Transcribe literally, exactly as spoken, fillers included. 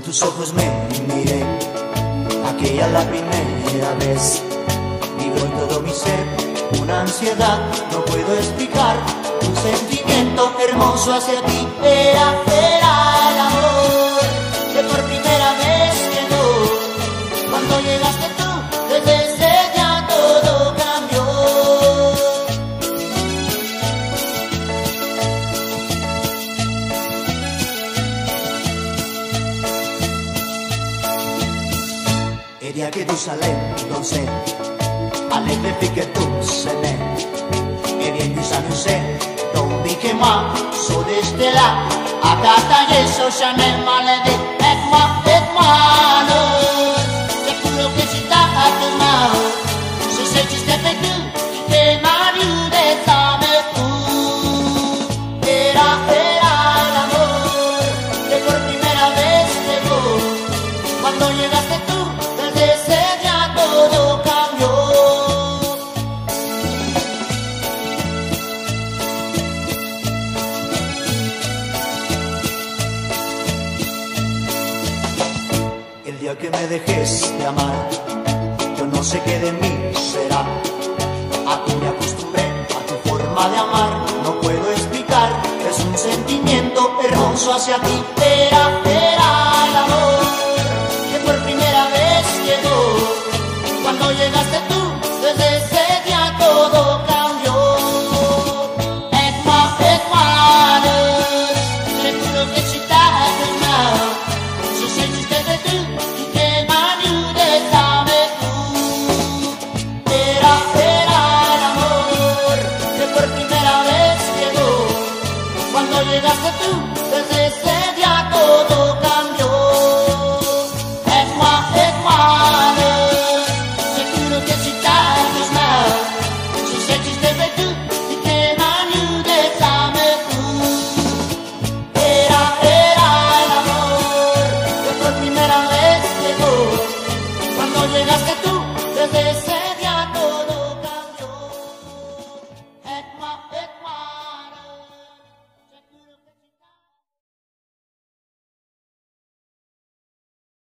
tus ojos me miré, aquella la primera vez. Vibró en todo mi ser una ansiedad, no puedo explicar. Un sentimiento hermoso hacia ti era, era el amor que por primera vez llegó. Cuando llegaste tú, desde ese día todo cambió. El día che tu salendo sei, alle pepi che tu se ne, e vieni tu sali se, non vi che ma, so desde là, a tata yeso Chanel malede, et moi, et moi, no, seguro que si está a tu mano, si se chiste pe tu, y que mariu de same tú. Era, era el amor, que por primera vez llegó, cuando llegaste tú. El día que me dejes de amar, yo no sé qué de mí será. A ti me acostumbré, a tu forma de amar, no puedo explicar. Es un sentimiento hermoso hacia ti, era